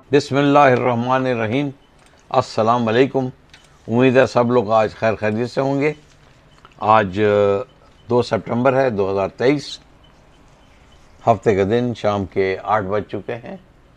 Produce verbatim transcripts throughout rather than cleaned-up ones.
बिस्मिल्लाहिर्रहमानिर्रहीम। अस्सलाम वालेकुम। उम्मीद है सब लोग आज खैर खैरियत से होंगे। आज दो सितंबर है दो हज़ार तेईस, हफ्ते के दिन शाम के आठ बज चुके हैं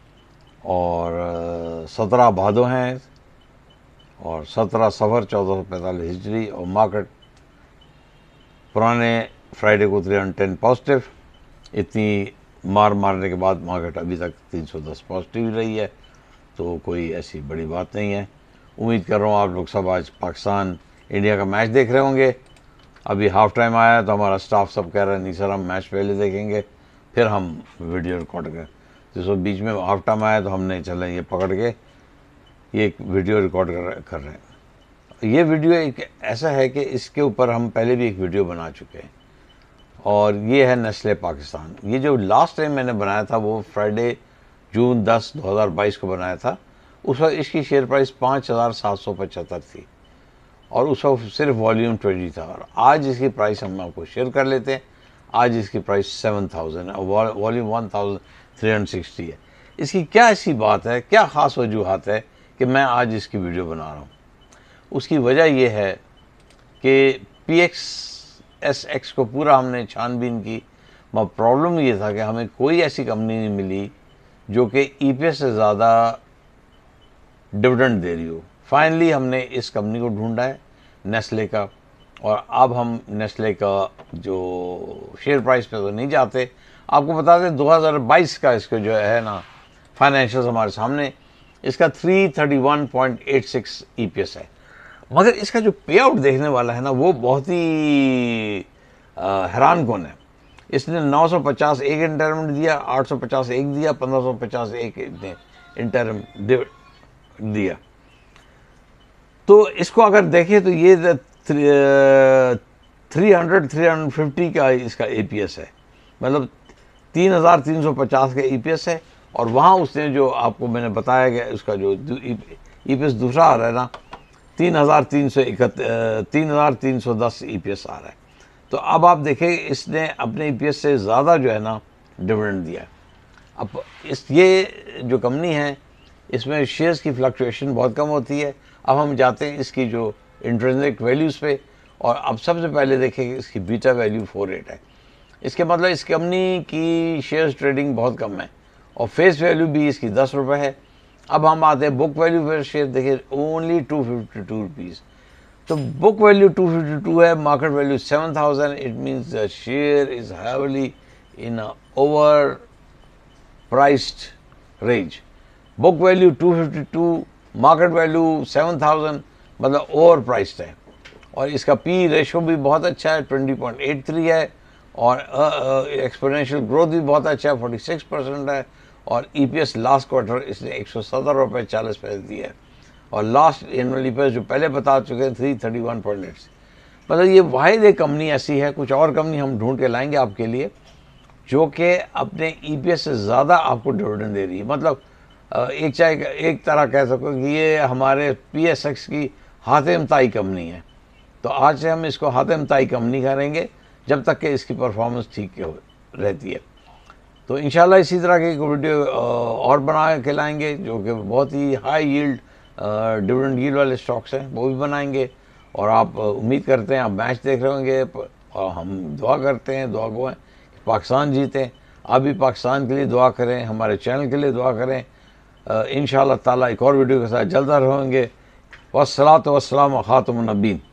और सत्रह भादो हैं और सत्रह सफ़र चौदह सौ पैंतालीस हिजरी और मार्केट पुराने फ्राइडे को थ्री हंड्रेड टेन पॉजिटिव। इतनी मार मारने के बाद मार्केट अभी तक तीन सौ दस पॉजिटिव रही है, तो कोई ऐसी बड़ी बात नहीं है। उम्मीद कर रहा हूँ आप लोग सब आज पाकिस्तान इंडिया का मैच देख रहे होंगे। अभी हाफ टाइम आया तो हमारा स्टाफ सब कह रहा है नहीं सर हम मैच पहले देखेंगे फिर हम वीडियो रिकॉर्ड करें। तो सो बीच में हाफ टाइम आया तो हमने चले ये पकड़ के ये एक वीडियो रिकॉर्ड कर, कर रहे हैं। ये वीडियो एक ऐसा है कि इसके ऊपर हम पहले भी एक वीडियो बना चुके हैं और ये है नेस्ले पाकिस्तान। ये जो लास्ट टाइम मैंने बनाया था वो फ्राइडे जून दस दो हज़ार बाईस को बनाया था। उस वक्त इसकी शेयर प्राइस पाँच हज़ार सात सौ पचहत्तर थी और उस वक्त सिर्फ वॉल्यूम ट्वेंटी था। और आज इसकी प्राइस हम आपको शेयर कर लेते हैं। आज इसकी प्राइस सेवन थाउजेंड है और volume one thousand three hundred sixty है। इसकी क्या ऐसी बात है, क्या ख़ास वजूहत है कि मैं आज इसकी वीडियो बना रहा हूँ? उसकी वजह यह है कि पी एक्स एस एक्स को पूरा हमने छानबीन की, मगर प्रॉब्लम ये था कि हमें कोई ऐसी कंपनी नहीं मिली जो कि ई पी एस से ज़्यादा डिविडेंड दे रही हो। फाइनली हमने इस कंपनी को ढूंढा है, नेस्ले का, और अब हम नेस्ले का जो शेयर प्राइस पे तो नहीं जाते। आपको बता दें दो हज़ार बाईस का इसका जो है ना फाइनेंशियल्स हमारे सामने, इसका तीन सौ इकतीस पॉइंट आठ छह ई पी एस है, मगर इसका जो पे आउट देखने वाला है ना वो बहुत ही हैरान कौन है। इसने नौ सौ पचास एक इंटरम दिया, आठ सौ पचास एक दिया, पंद्रह सौ पचास एक इंटरम दिया। तो इसको अगर देखें तो ये three hundred three hundred fifty का इसका ए पी एस है, मतलब तीन हज़ार तीन सौ पचास का ई पी एस है। और वहाँ उसने जो आपको मैंने बताया गया उसका जो ई पी एस दूसरा आ रहा है ना तीन हज़ार तीन सौ इकहत्तर तीन हज़ार तीन सौ दस ई पी एस आ रहा है। तो अब आप देखें इसने अपने ई पी एस से ज़्यादा जो है ना डिविडेंड दिया है। अब इस ये जो कंपनी है इसमें शेयर्स की फ्लक्चुएशन बहुत कम होती है। अब हम जाते हैं इसकी जो इंट्रिंसिक वैल्यूज़ पे, और अब सबसे पहले देखें कि इसकी बीटा वैल्यू फोर एट है। इसके मतलब इस कंपनी की शेयर्स ट्रेडिंग बहुत कम है और फेस वैल्यू भी इसकी दस रुपये है। अब हम आते हैं बुक वैल्यू पर शेयर, देखिए only two fifty two rupees. तो book value two fifty two है, market value seven thousand. It means the share is heavily in over priced range. Book value two fifty two, market value seven thousand, मतलब over priced है। और इसका P ratio भी बहुत अच्छा है, twenty point eight three है, और एक्सपोनेंशियल ग्रोथ भी बहुत अच्छा है, फोर्टी सिक्स परसेंट है। और E P S last quarter इसने एक सौ सत्तर रुपये चालीस पैसे दिया है और last annual E P S जो पहले बता चुके हैं three thirty one point eight. मतलब ये वाहिद एक कंपनी ऐसी है, कुछ और कंपनी हम ढूंढ के लाएंगे आपके लिए जो कि अपने ई पी एस से ज़्यादा आपको डिविडेंड दे रही है। मतलब एक चाहे एक तरह कह सको कि ये हमारे पी एस एक्स की हातिमताई कंपनी है। तो आज से हम इसको हातिमताई कंपनी करेंगे जब तक कि इसकी परफॉर्मेंस ठीक रहती है। तो इंशाल्लाह इसी तरह की वीडियो और बना के लाएंगे जो कि बहुत ही हाई यील्ड डिविडेंड यील्ड वाले स्टॉक्स हैं, वो भी बनाएंगे। और आप उम्मीद करते हैं आप मैच देख रहे होंगे और हम दुआ करते हैं, दुआ गो हैं कि पाकिस्तान जीते। आप भी पाकिस्तान के लिए दुआ करें, हमारे चैनल के लिए दुआ करें। इंशाअल्लाह ताला एक और वीडियो के साथ जल्द रहेंगे। वस्सलातु वस्सलामु अला खातमुन नबीय्यीन।